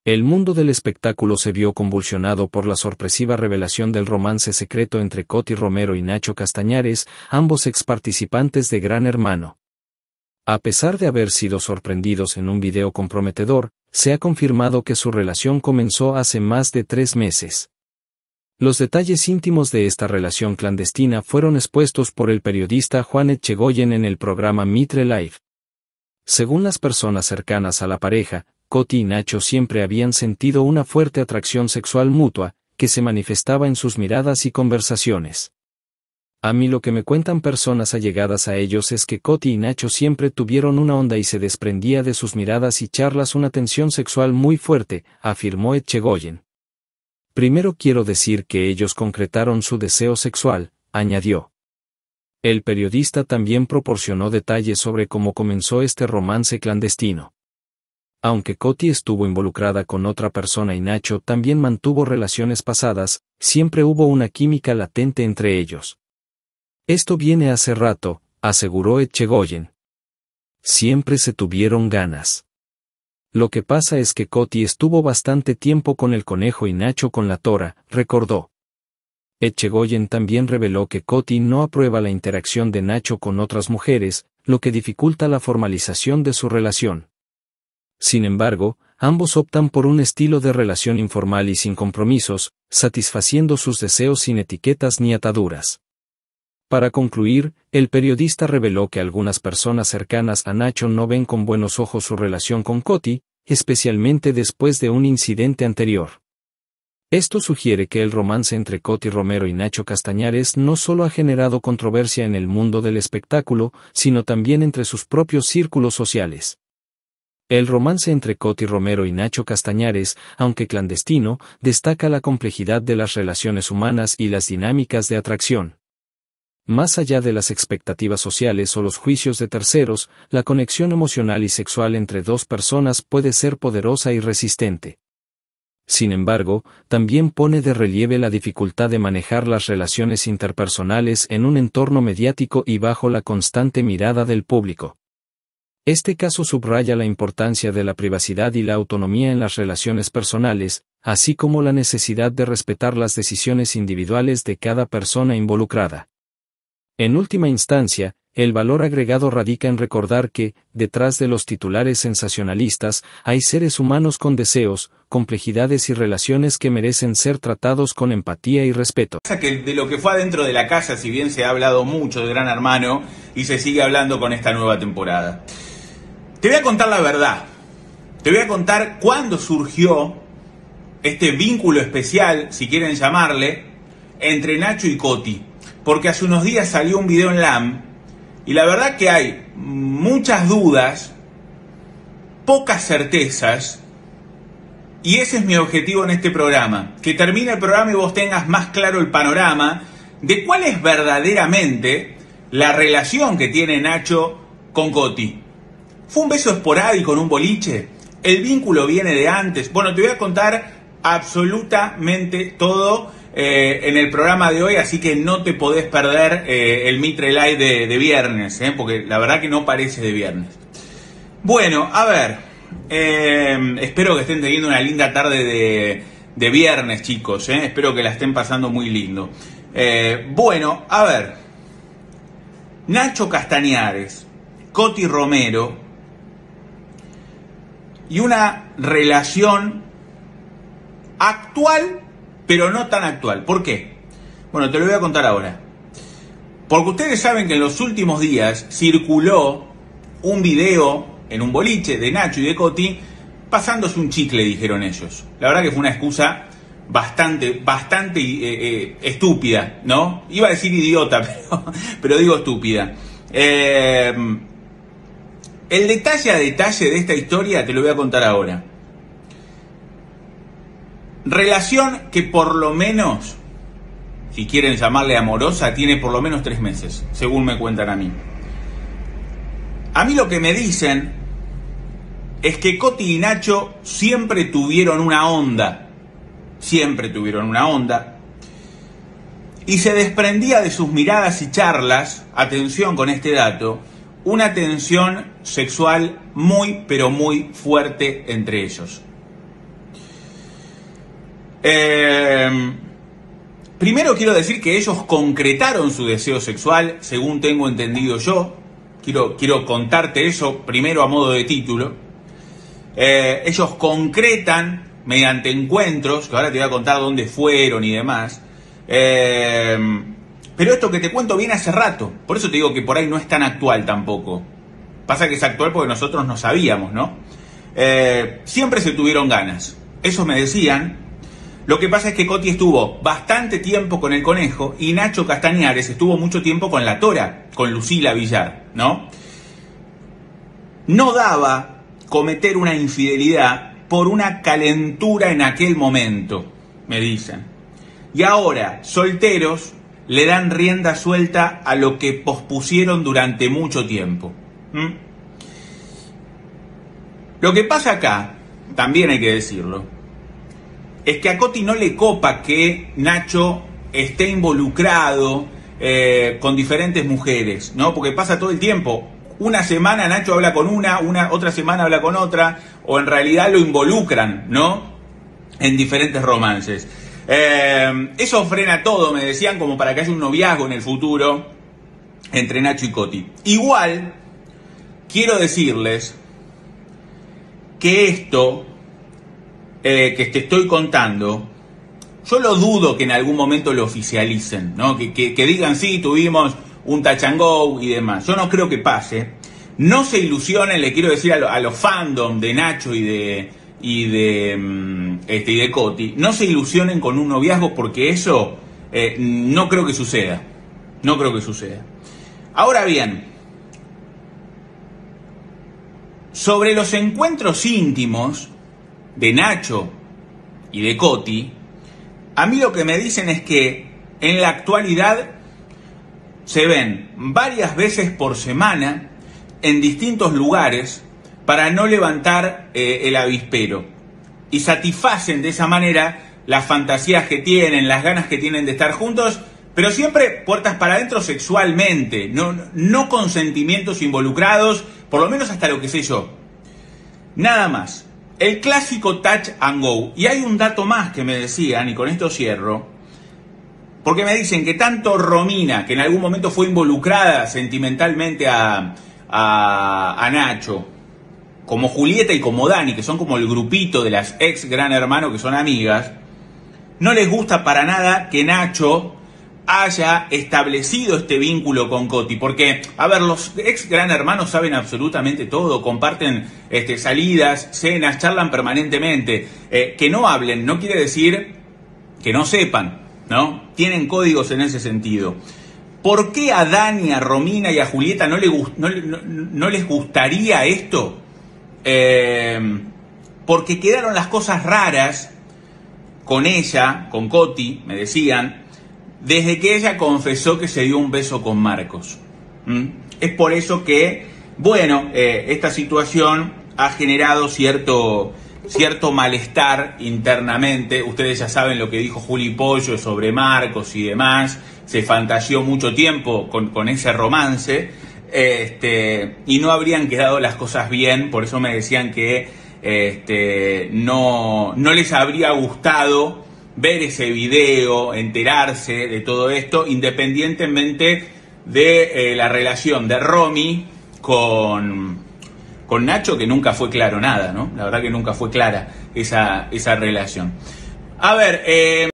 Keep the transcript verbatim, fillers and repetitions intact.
El mundo del espectáculo se vio convulsionado por la sorpresiva revelación del romance secreto entre Coti Romero y Nacho Castañares, ambos ex participantes de Gran Hermano. A pesar de haber sido sorprendidos en un video comprometedor, se ha confirmado que su relación comenzó hace más de tres meses. Los detalles íntimos de esta relación clandestina fueron expuestos por el periodista Juan Etchegoyen en el programa Mitre Live. Según las personas cercanas a la pareja, Coti y Nacho siempre habían sentido una fuerte atracción sexual mutua, que se manifestaba en sus miradas y conversaciones. A mí lo que me cuentan personas allegadas a ellos es que Coti y Nacho siempre tuvieron una onda y se desprendía de sus miradas y charlas una tensión sexual muy fuerte, afirmó Etchegoyen. Primero quiero decir que ellos concretaron su deseo sexual, añadió. El periodista también proporcionó detalles sobre cómo comenzó este romance clandestino. Aunque Coti estuvo involucrada con otra persona y Nacho también mantuvo relaciones pasadas, siempre hubo una química latente entre ellos. Esto viene hace rato, aseguró Etchegoyen. Siempre se tuvieron ganas. Lo que pasa es que Coti estuvo bastante tiempo con el conejo y Nacho con la tora, recordó. Etchegoyen también reveló que Coti no aprueba la interacción de Nacho con otras mujeres, lo que dificulta la formalización de su relación. Sin embargo, ambos optan por un estilo de relación informal y sin compromisos, satisfaciendo sus deseos sin etiquetas ni ataduras. Para concluir, el periodista reveló que algunas personas cercanas a Nacho no ven con buenos ojos su relación con Coti, especialmente después de un incidente anterior. Esto sugiere que el romance entre Coti Romero y Nacho Castañares no solo ha generado controversia en el mundo del espectáculo, sino también entre sus propios círculos sociales. El romance entre Coti Romero y Nacho Castañares, aunque clandestino, destaca la complejidad de las relaciones humanas y las dinámicas de atracción. Más allá de las expectativas sociales o los juicios de terceros, la conexión emocional y sexual entre dos personas puede ser poderosa y resistente. Sin embargo, también pone de relieve la dificultad de manejar las relaciones interpersonales en un entorno mediático y bajo la constante mirada del público. Este caso subraya la importancia de la privacidad y la autonomía en las relaciones personales, así como la necesidad de respetar las decisiones individuales de cada persona involucrada. En última instancia, el valor agregado radica en recordar que, detrás de los titulares sensacionalistas, hay seres humanos con deseos, complejidades y relaciones que merecen ser tratados con empatía y respeto. Que de lo que fue adentro de la casa, si bien se ha hablado mucho de Gran Hermano, y se sigue hablando con esta nueva temporada. Te voy a contar la verdad. Te voy a contar cuándo surgió este vínculo especial, si quieren llamarle, entre Nacho y Coti. Porque hace unos días salió un video en L A M y la verdad que hay muchas dudas, pocas certezas, y ese es mi objetivo en este programa, que termine el programa y vos tengas más claro el panorama de cuál es verdaderamente la relación que tiene Nacho con Coti. ¿Fue un beso esporádico en un boliche? ¿El vínculo viene de antes? Bueno, te voy a contar absolutamente todo eh, en el programa de hoy, así que no te podés perder eh, el Mitre Live de, de viernes, eh, porque la verdad que no parece de viernes. Bueno, a ver, eh, espero que estén teniendo una linda tarde de, de viernes, chicos, eh, espero que la estén pasando muy lindo. Eh, bueno, a ver, Nacho Castañares, Coti Romero, y una relación actual, pero no tan actual. ¿Por qué? Bueno, te lo voy a contar ahora. Porque ustedes saben que en los últimos días circuló un video en un boliche de Nacho y de Coti pasándose un chicle, dijeron ellos. La verdad que fue una excusa bastante, bastante eh, eh, estúpida, ¿no? Iba a decir idiota, pero, pero digo estúpida. Eh... El detalle a detalle de esta historia te lo voy a contar ahora. Relación que por lo menos, si quieren llamarle amorosa, tiene por lo menos tres meses, según me cuentan a mí. A mí lo que me dicen es que Coti y Nacho siempre tuvieron una onda, siempre tuvieron una onda, y se desprendía de sus miradas y charlas, atención con este dato, una tensión sexual muy, pero muy fuerte entre ellos. Eh, primero quiero decir que ellos concretaron su deseo sexual, según tengo entendido yo. Quiero, quiero contarte eso primero a modo de título. Eh, ellos concretan mediante encuentros, que ahora te voy a contar dónde fueron y demás. Eh, pero esto que te cuento viene hace rato. Por eso te digo que por ahí no es tan actual tampoco. Pasa que es actual porque nosotros no sabíamos, ¿no? Eh, siempre se tuvieron ganas. Eso me decían. Lo que pasa es que Coti estuvo bastante tiempo con el Conejo y Nacho Castañares estuvo mucho tiempo con la Tora, con Lucila Villar, ¿no? No daba cometer una infidelidad por una calentura en aquel momento, me dicen. Y ahora, solteros, le dan rienda suelta a lo que pospusieron durante mucho tiempo. ¿Mm? Lo que pasa acá, también hay que decirlo, es que a Coti no le copa que Nacho esté involucrado eh, con diferentes mujeres, ¿no? Porque pasa todo el tiempo. Una semana Nacho habla con una, una, otra semana habla con otra, o en realidad lo involucran, ¿no? En diferentes romances. Eh, eso frena todo, me decían, como para que haya un noviazgo en el futuro entre Nacho y Coti. Igual, quiero decirles que esto eh, que te estoy contando, yo lo dudo que en algún momento lo oficialicen, ¿no? Que, que, que digan, sí, tuvimos un touch and go y demás. Yo no creo que pase. No se ilusionen, le quiero decir a, lo, a los fandom de Nacho y de y de este y de Coti, no se ilusionen con un noviazgo, porque eso eh, no creo que suceda. No creo que suceda. Ahora bien, sobre los encuentros íntimos de Nacho y de Coti, a mí lo que me dicen es que en la actualidad se ven varias veces por semana en distintos lugares para no levantar eh, el avispero, y satisfacen de esa manera las fantasías que tienen, las ganas que tienen de estar juntos, pero siempre puertas para adentro sexualmente, no, no con sentimientos involucrados, por lo menos hasta lo que sé yo. Nada más. El clásico touch and go. Y hay un dato más que me decían, y con esto cierro, porque me dicen que tanto Romina, que en algún momento fue involucrada sentimentalmente a, a, a Nacho, como Julieta y como Dani, que son como el grupito de las ex Gran Hermano que son amigas, no les gusta para nada que Nacho haya establecido este vínculo con Coti, porque, a ver, los ex Gran Hermanos saben absolutamente todo, comparten este, salidas, cenas, charlan permanentemente. Eh, que no hablen no quiere decir que no sepan, ¿no? Tienen códigos en ese sentido. ¿Por qué a Dani, a Romina y a Julieta no, le gust- no, no, no les gustaría esto? Eh, porque quedaron las cosas raras con ella, con Coti, me decían, desde que ella confesó que se dio un beso con Marcos. ¿Mm? Es por eso que, bueno, eh, esta situación ha generado cierto, cierto malestar internamente. Ustedes ya saben lo que dijo Juli Pollo sobre Marcos y demás. Se fantaseó mucho tiempo con, con ese romance. Este, y no habrían quedado las cosas bien, por eso me decían que este, no, no les habría gustado ver ese video, enterarse de todo esto, independientemente de eh, la relación de Romy con, con Nacho, que nunca fue claro nada, ¿no? La verdad que nunca fue clara esa, esa relación. A ver, eh...